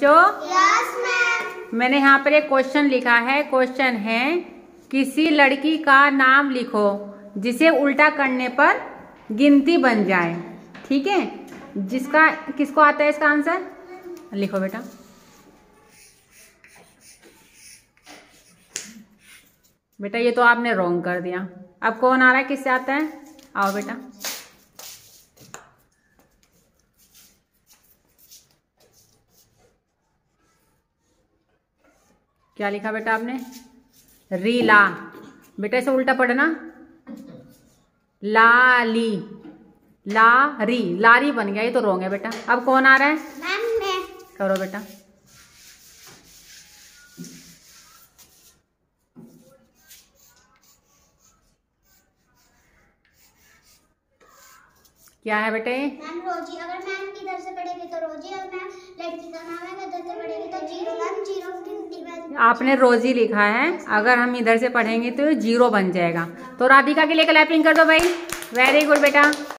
बच्चों? Yes ma'am. मैंने यहाँ पर एक क्वेश्चन लिखा है। क्वेश्चन है किसी लड़की का नाम लिखो जिसे उल्टा करने पर गिनती बन जाए। ठीक है, जिसका किसको आता है इसका आंसर? लिखो बेटा। बेटा ये तो आपने रॉन्ग कर दिया। अब कौन आ रहा है, किससे आता है? आओ बेटा। क्या लिखा बेटा आपने? रीला। बेटा इसे उल्टा पढ़ना, लाली, लारी, लारी बन गया। ये तो रॉन्ग है बेटा। अब कौन आ रहा है? मैम मैं। करो बेटा। क्या है बेटे? मैम रोजी। अगर मैम इधर से पढ़ेगी तो रोजी, और मैम लड़की का नाम है इधर से पढ़ेगी तो जीरो। मैम जीरो गिनती में आपने रोजी लिखा है, अगर हम इधर से पढ़ेंगे तो जीरो बन जाएगा। तो राधिका के लिए क्लैपिंग कर दो भाई। वेरी गुड बेटा।